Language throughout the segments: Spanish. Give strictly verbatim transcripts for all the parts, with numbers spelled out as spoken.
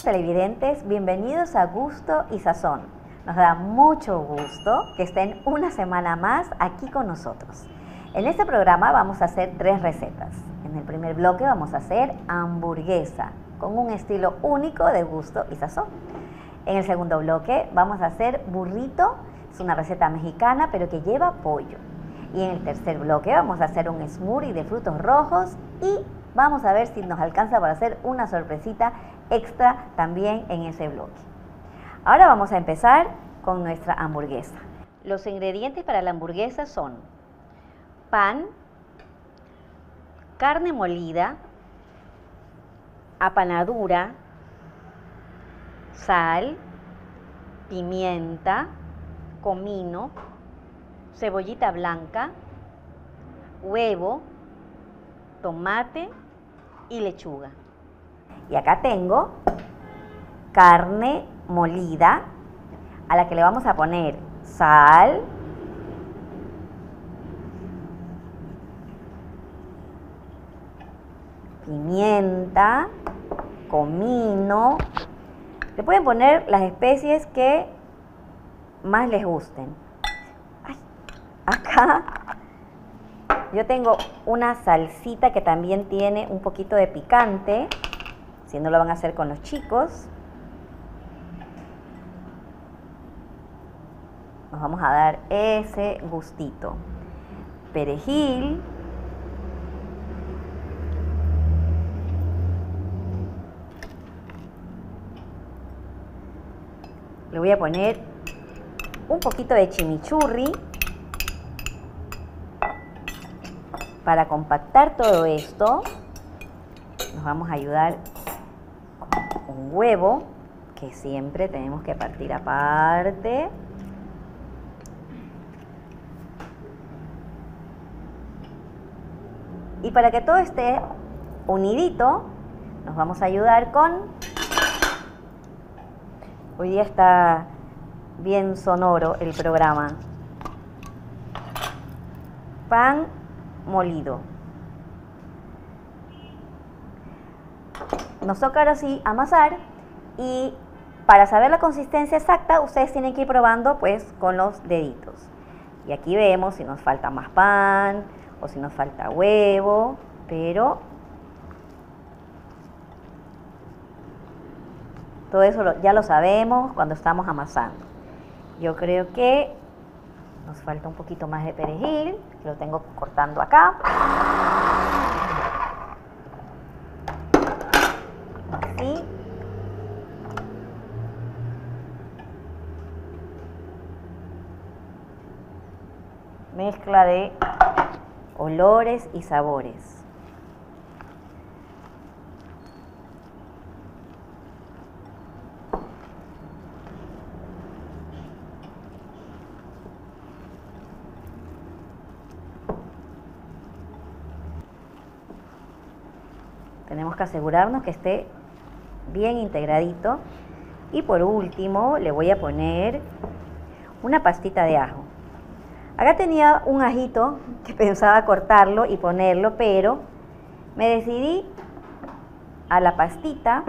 Televidentes, bienvenidos a Gusto y Sazón. Nos da mucho gusto que estén una semana más aquí con nosotros. En este programa vamos a hacer tres recetas. En el primer bloque vamos a hacer hamburguesa con un estilo único de gusto y sazón. En el segundo bloque vamos a hacer burrito, es una receta mexicana pero que lleva pollo. Y en el tercer bloque vamos a hacer un smoothie de frutos rojos y vamos a ver si nos alcanza para hacer una sorpresita extra también en ese bloque. Ahora vamos a empezar con nuestra hamburguesa. Los ingredientes para la hamburguesa son pan, carne molida, apanadura, sal, pimienta, comino, cebollita blanca, huevo, tomate y lechuga. Y acá tengo carne molida a la que le vamos a poner sal, pimienta, comino. Le pueden poner las especies que más les gusten. Ay, acá yo tengo una salsita que también tiene un poquito de picante, si no lo van a hacer con los chicos. Nos vamos a dar ese gustito. Perejil. Le voy a poner un poquito de chimichurri para compactar todo esto. Nos vamos a ayudar con un huevo que siempre tenemos que partir aparte. Y para que todo esté unidito, nos vamos a ayudar con... Hoy día está bien sonoro el programa. Pan molido. Nos toca ahora sí amasar y para saber la consistencia exacta ustedes tienen que ir probando pues con los deditos. Y aquí vemos si nos falta más pan o si nos falta huevo, pero todo eso lo, ya lo sabemos cuando estamos amasando. Yo creo que nos falta un poquito más de perejil, que lo tengo cortando acá. Así. Mezcla de olores y sabores. Tenemos que asegurarnos que esté bien integradito. Y por último le voy a poner una pastita de ajo. Acá tenía un ajito que pensaba cortarlo y ponerlo, pero me decidí a la pastita.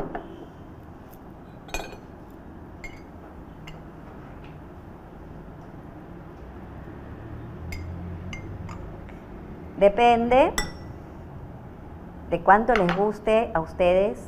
Depende de cuánto les guste a ustedes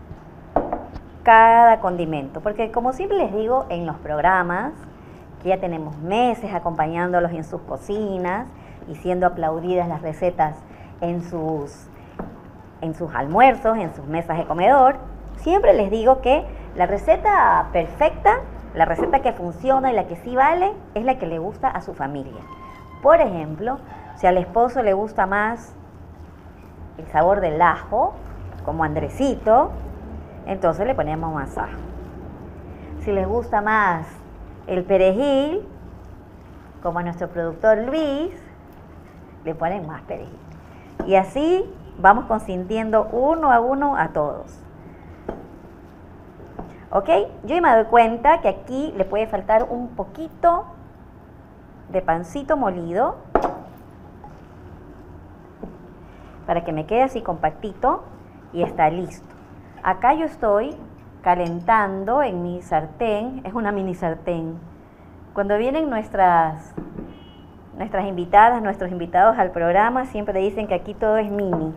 cada condimento, porque como siempre les digo en los programas, que ya tenemos meses acompañándolos en sus cocinas y siendo aplaudidas las recetas en sus, en sus almuerzos, en sus mesas de comedor, siempre les digo que la receta perfecta, la receta que funciona y la que sí vale, es la que le gusta a su familia. Por ejemplo, si al esposo le gusta más el sabor del ajo, como Andresito, entonces le ponemos más ajo. Si les gusta más el perejil, como a nuestro productor Luis, le ponen más perejil. Y así vamos consintiendo uno a uno a todos. ¿Ok? Yo me doy cuenta que aquí le puede faltar un poquito de pancito molido para que me quede así compactito y está listo. Acá yo estoy calentando en mi sartén. Es una mini sartén. Cuando vienen nuestras, nuestras invitadas, nuestros invitados al programa, siempre dicen que aquí todo es mini.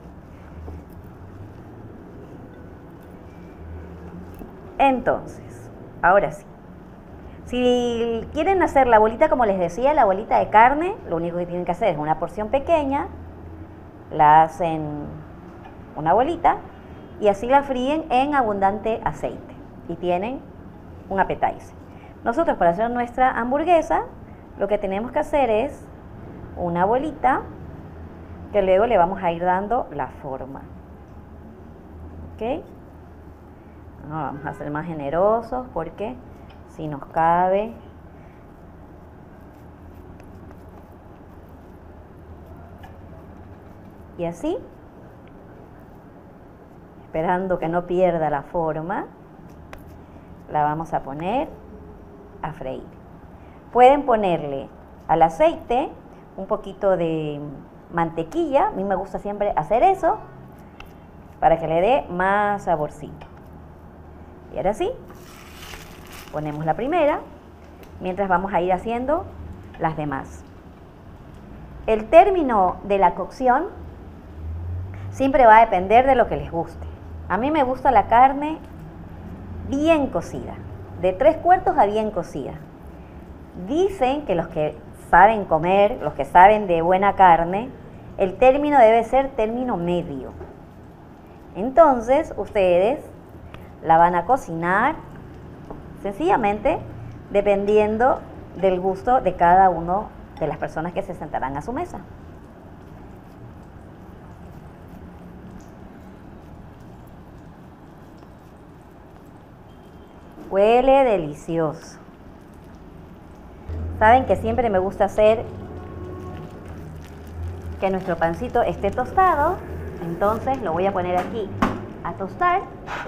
Entonces, ahora sí. Si quieren hacer la bolita, como les decía, la bolita de carne, lo único que tienen que hacer es una porción pequeña, la hacen una bolita y así la fríen en abundante aceite y tienen un appetizer. Nosotros, para hacer nuestra hamburguesa, lo que tenemos que hacer es una bolita que luego le vamos a ir dando la forma. ¿Ok? No, vamos a ser más generosos porque si nos cabe. Y así, esperando que no pierda la forma, la vamos a poner a freír. Pueden ponerle al aceite un poquito de mantequilla. A mí me gusta siempre hacer eso para que le dé más saborcito. Y ahora sí, ponemos la primera, mientras vamos a ir haciendo las demás. El término de la cocción siempre va a depender de lo que les guste. A mí me gusta la carne bien cocida, de tres cuartos a bien cocida. Dicen que los que saben comer, los que saben de buena carne, el término debe ser término medio. Entonces, ustedes la van a cocinar sencillamente dependiendo del gusto de cada uno de las personas que se sentarán a su mesa. Huele delicioso. Saben que siempre me gusta hacer que nuestro pancito esté tostado, entonces lo voy a poner aquí a tostar.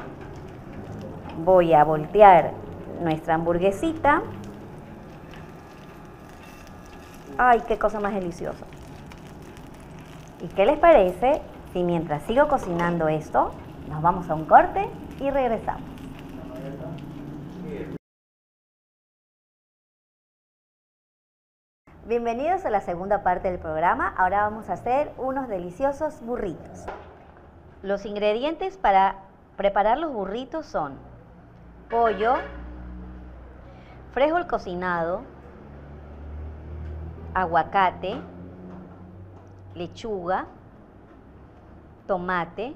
Voy a voltear nuestra hamburguesita. ¡Ay, qué cosa más deliciosa! ¿Y qué les parece si mientras sigo cocinando esto, nos vamos a un corte y regresamos? Bienvenidos a la segunda parte del programa. Ahora vamos a hacer unos deliciosos burritos. Los ingredientes para preparar los burritos son pollo, frijol cocinado, aguacate, lechuga, tomate,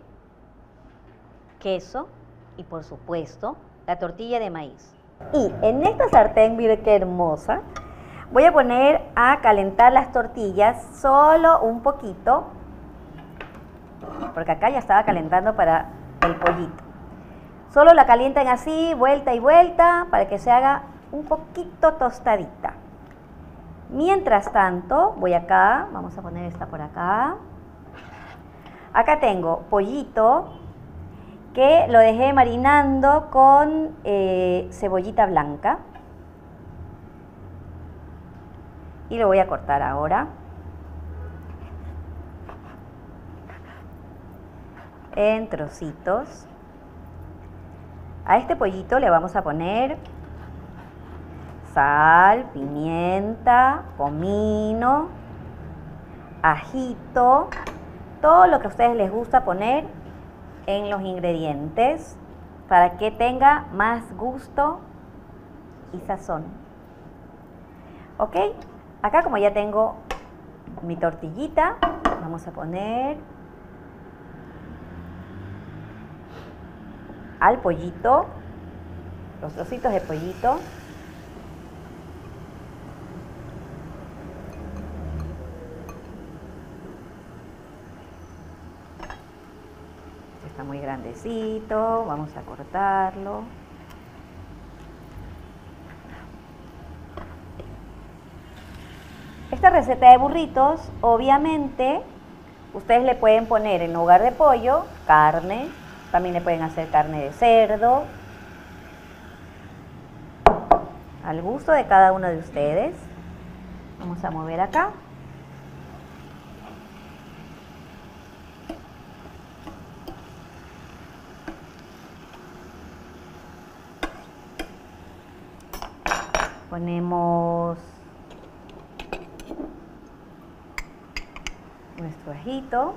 queso y, por supuesto, la tortilla de maíz. Y en esta sartén, mire qué hermosa, voy a poner a calentar las tortillas solo un poquito, porque acá ya estaba calentando para el pollito. Solo la calientan así, vuelta y vuelta, para que se haga un poquito tostadita. Mientras tanto, voy acá, vamos a poner esta por acá. Acá tengo pollito que lo dejé marinando con eh, cebollita blanca. Y lo voy a cortar ahora en trocitos. A este pollito le vamos a poner sal, pimienta, comino, ajito, todo lo que a ustedes les gusta poner en los ingredientes para que tenga más gusto y sazón. ¿Ok? Acá, como ya tengo mi tortillita, vamos a poner al pollito, los trocitos de pollito. Este está muy grandecito, vamos a cortarlo. Esta receta de burritos, obviamente, ustedes le pueden poner en lugar de pollo, carne. También le pueden hacer carne de cerdo. Al gusto de cada uno de ustedes. Vamos a mover acá. Ponemos nuestro ajito.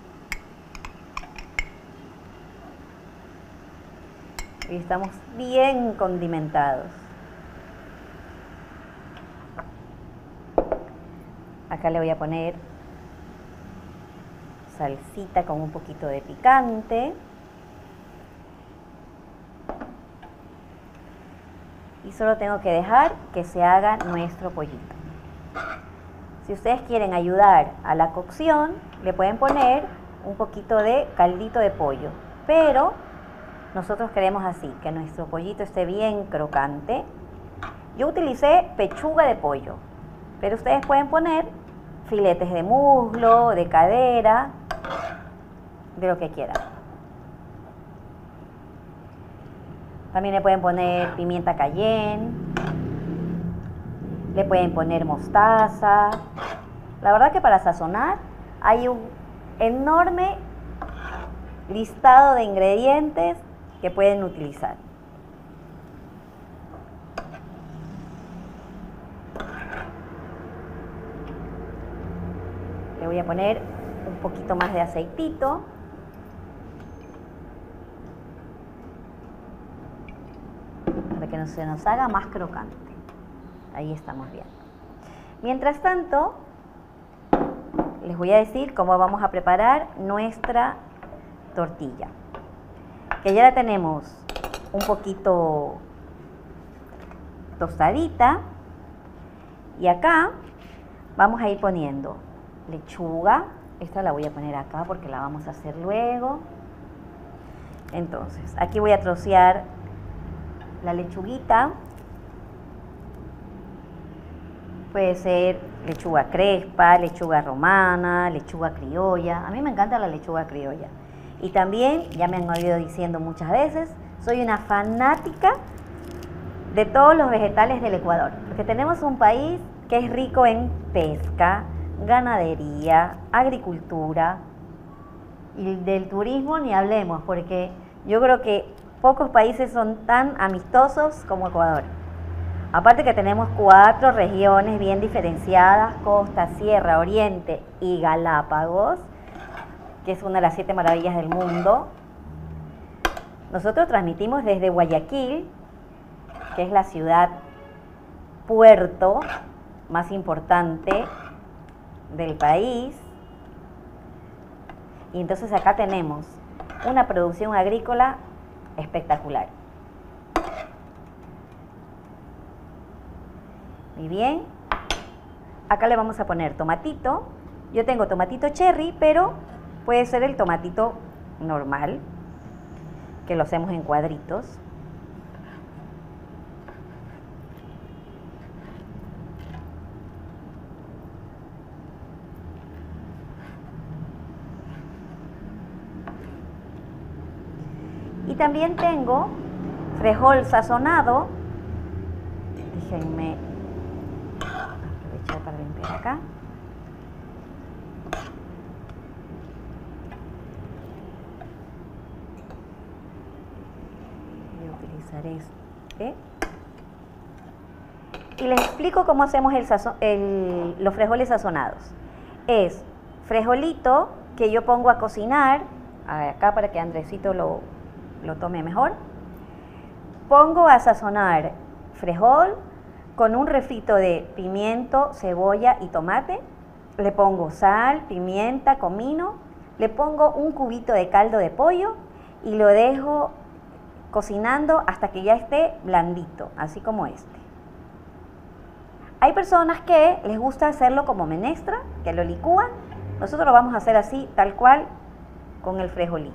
Y estamos bien condimentados. Acá le voy a poner salsita con un poquito de picante. Y solo tengo que dejar que se haga nuestro pollito. Si ustedes quieren ayudar a la cocción, le pueden poner un poquito de caldito de pollo. Pero nosotros queremos así, que nuestro pollito esté bien crocante. Yo utilicé pechuga de pollo, pero ustedes pueden poner filetes de muslo, de cadera, de lo que quieran. También le pueden poner pimienta cayenne, le pueden poner mostaza. La verdad que para sazonar hay un enorme listado de ingredientes que pueden utilizar. Le voy a poner un poquito más de aceitito. Para que no se nos haga más crocante. Ahí estamos bien. Mientras tanto, les voy a decir cómo vamos a preparar nuestra tortilla. Que ya la tenemos un poquito tostadita. Y acá vamos a ir poniendo lechuga. Esta la voy a poner acá porque la vamos a hacer luego. Entonces, aquí voy a trocear la lechuguita. Puede ser lechuga crespa, lechuga romana, lechuga criolla. A mí me encanta la lechuga criolla. Y también, ya me han oído diciendo muchas veces, soy una fanática de todos los vegetales del Ecuador. Porque tenemos un país que es rico en pesca, ganadería, agricultura. Y del turismo ni hablemos, porque yo creo que pocos países son tan amistosos como Ecuador. Aparte que tenemos cuatro regiones bien diferenciadas: costa, sierra, oriente y Galápagos, que es una de las siete maravillas del mundo. Nosotros transmitimos desde Guayaquil, que es la ciudad puerto más importante del país. Y entonces acá tenemos una producción agrícola espectacular. Muy bien. Acá le vamos a poner tomatito. Yo tengo tomatito cherry, pero puede ser el tomatito normal, que lo hacemos en cuadritos. Y también tengo frijol sazonado. Déjenme aprovechar para limpiar acá. Voy a utilizar este. Y les explico cómo hacemos el sazon, el, los frijoles sazonados. Es frijolito que yo pongo a cocinar, acá para que Andresito lo, lo tome mejor. Pongo a sazonar frijol con un refrito de pimiento, cebolla y tomate. Le pongo sal, pimienta, comino. Le pongo un cubito de caldo de pollo y lo dejo cocinando hasta que ya esté blandito, así como este. Hay personas que les gusta hacerlo como menestra, que lo licúan. Nosotros lo vamos a hacer así, tal cual, con el frijolito.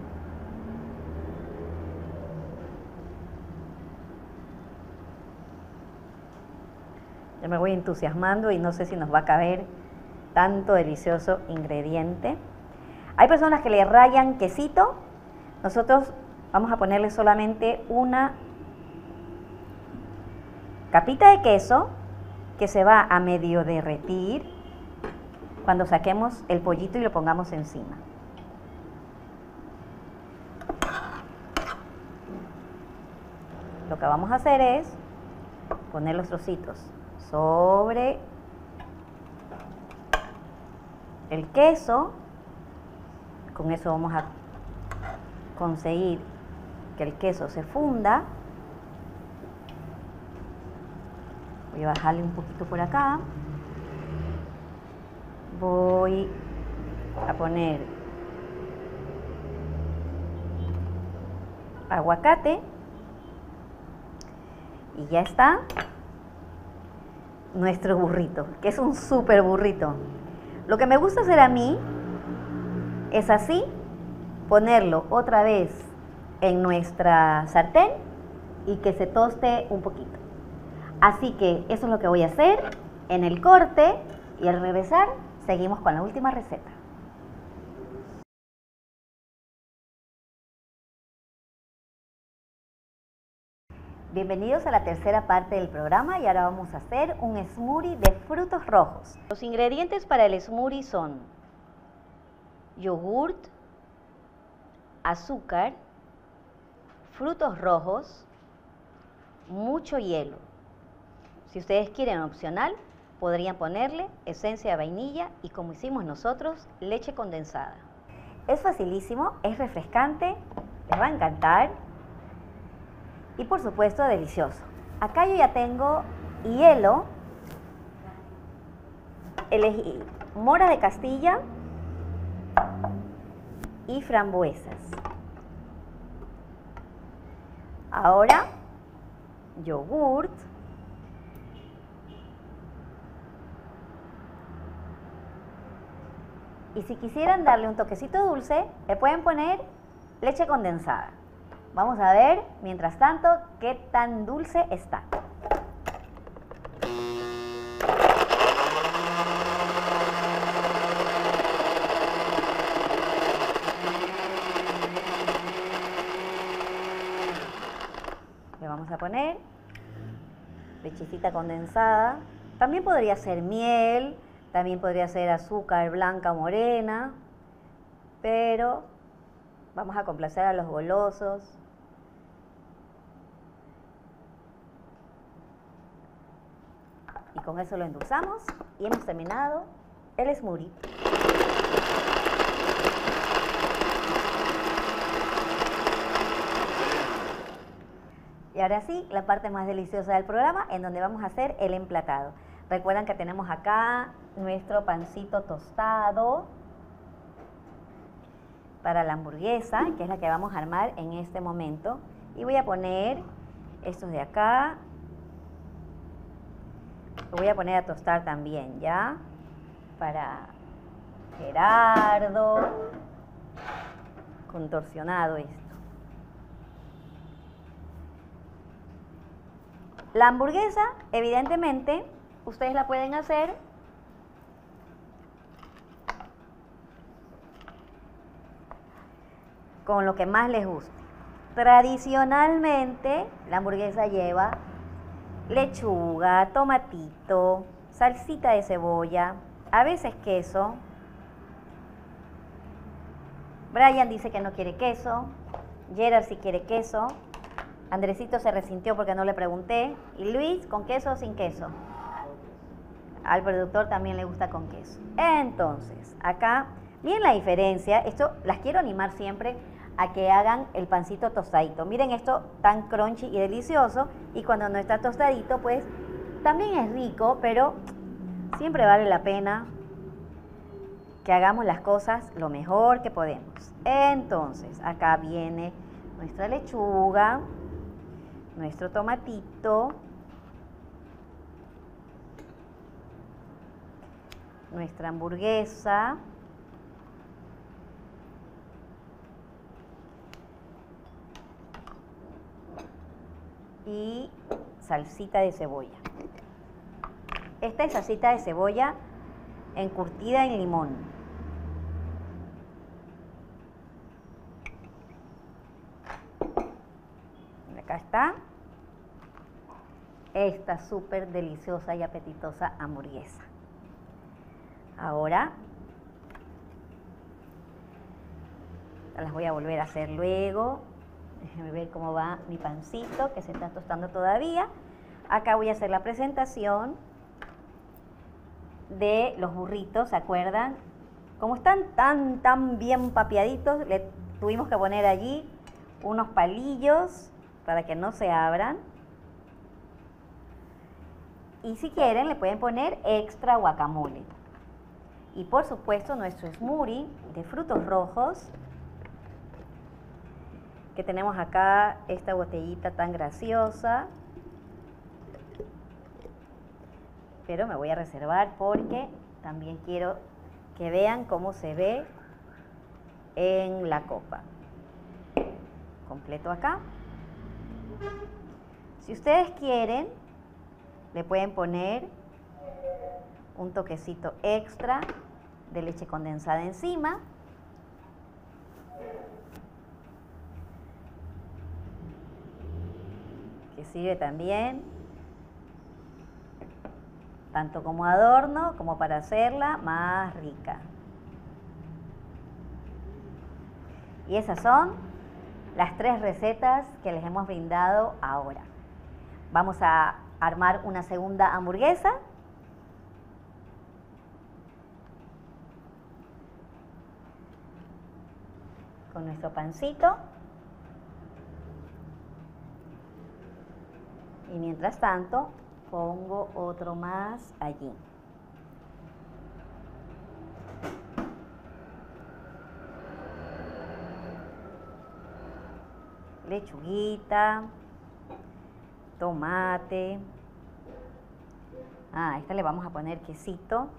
Ya me voy entusiasmando y no sé si nos va a caber tanto delicioso ingrediente. Hay personas que le rayan quesito. Nosotros vamos a ponerle solamente una capita de queso que se va a medio derretir cuando saquemos el pollito y lo pongamos encima. Lo que vamos a hacer es poner los trocitos sobre el queso. Con eso vamos a conseguir que el queso se funda. Voy a bajarle un poquito por acá. Voy a poner aguacate y ya está nuestro burrito, que es un súper burrito. Lo que me gusta hacer a mí es así, ponerlo otra vez en nuestra sartén y que se toste un poquito. Así que eso es lo que voy a hacer en el corte y al regresar seguimos con la última receta. Bienvenidos a la tercera parte del programa y ahora vamos a hacer un smoothie de frutos rojos. Los ingredientes para el smoothie son yogurt, azúcar, frutos rojos, mucho hielo. Si ustedes quieren opcional, podrían ponerle esencia de vainilla y, como hicimos nosotros, leche condensada. Es facilísimo, es refrescante, les va a encantar y por supuesto delicioso. Acá yo ya tengo hielo, elegí mora de Castilla y frambuesas. Ahora yogurt, y si quisieran darle un toquecito dulce, le pueden poner leche condensada. Vamos a ver, mientras tanto, qué tan dulce está. Le vamos a poner lechecita condensada. También podría ser miel, también podría ser azúcar blanca o morena, pero vamos a complacer a los golosos. Y con eso lo endulzamos y hemos terminado el smoothie. Y ahora sí, la parte más deliciosa del programa, en donde vamos a hacer el emplatado. Recuerdan que tenemos acá nuestro pancito tostado para la hamburguesa, que es la que vamos a armar en este momento. Y voy a poner estos de acá. Lo voy a poner a tostar también, ¿ya? Para Gerardo. Contorsionado esto. La hamburguesa, evidentemente, ustedes la pueden hacer con lo que más les guste. Tradicionalmente, la hamburguesa lleva lechuga, tomatito, salsita de cebolla, a veces queso. Brian dice que no quiere queso, Gerard sí quiere queso, Andresito se resintió porque no le pregunté, y Luis, ¿con queso o sin queso? Al productor también le gusta con queso. Entonces, acá, miren la diferencia, esto las quiero animar siempre a que hagan el pancito tostadito. Miren esto tan crunchy y delicioso, y cuando no está tostadito, pues también es rico, pero siempre vale la pena que hagamos las cosas lo mejor que podemos. Entonces, acá viene nuestra lechuga, nuestro tomatito, nuestra hamburguesa, y salsita de cebolla. Esta es salsita de cebolla encurtida en limón. Acá está esta súper deliciosa y apetitosa hamburguesa. Ahora las voy a volver a hacer luego. Déjenme ver cómo va mi pancito, que se está tostando todavía. Acá voy a hacer la presentación de los burritos, ¿se acuerdan? Como están tan, tan bien papeaditos, le tuvimos que poner allí unos palillos para que no se abran. Y si quieren, le pueden poner extra guacamole. Y por supuesto, nuestro smoothie de frutos rojos, que tenemos acá esta botellita tan graciosa. Pero me voy a reservar porque también quiero que vean cómo se ve en la copa. Completo acá. Si ustedes quieren, le pueden poner un toquecito extra de leche condensada encima. Que sirve también tanto como adorno como para hacerla más rica. Y esas son las tres recetas que les hemos brindado ahora. Vamos a armar una segunda hamburguesa. Con nuestro pancito. Y mientras tanto, pongo otro más allí. Lechuguita, tomate. Ah, a esta le vamos a poner quesito.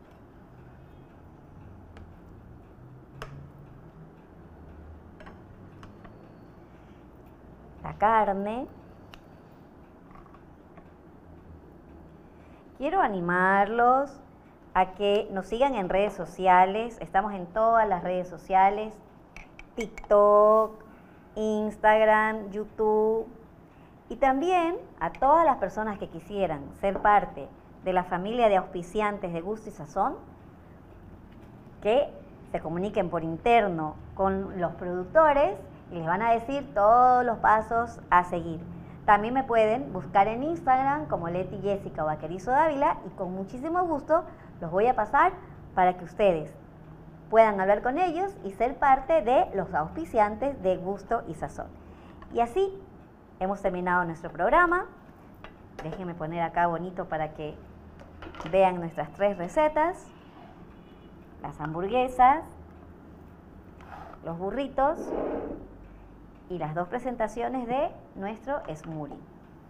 La carne. Quiero animarlos a que nos sigan en redes sociales. Estamos en todas las redes sociales. TikTok, Instagram, YouTube. Y también a todas las personas que quisieran ser parte de la familia de auspiciantes de Gusto y Sazón, que se comuniquen por interno con los productores y les van a decir todos los pasos a seguir. También me pueden buscar en Instagram como Leti Jessica Vaquerizo Dávila y con muchísimo gusto los voy a pasar para que ustedes puedan hablar con ellos y ser parte de los auspiciantes de Gusto y Sazón. Y así hemos terminado nuestro programa. Déjenme poner acá bonito para que vean nuestras tres recetas: las hamburguesas, los burritos y las dos presentaciones de nuestro smoothie.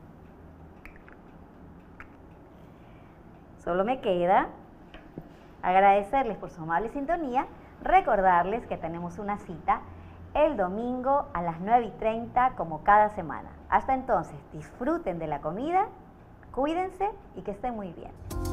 Solo me queda agradecerles por su amable sintonía, recordarles que tenemos una cita el domingo a las nueve y treinta como cada semana. Hasta entonces, disfruten de la comida, cuídense y que estén muy bien.